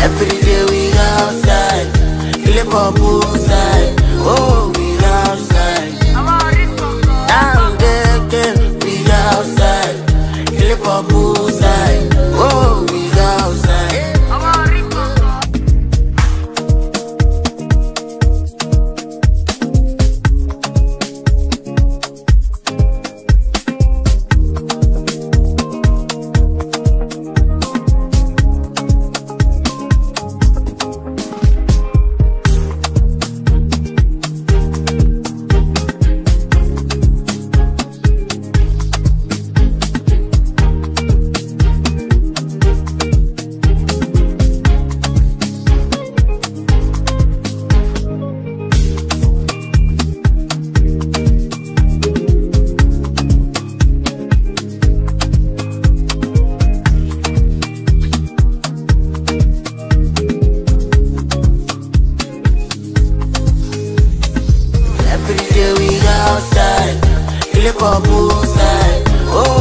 Every day we outside, kill it for poolside. Oh, we outside. Now again, we outside, kill it for poolside. Oh, we outside. Every day we outside, kill it for poolside. Oh,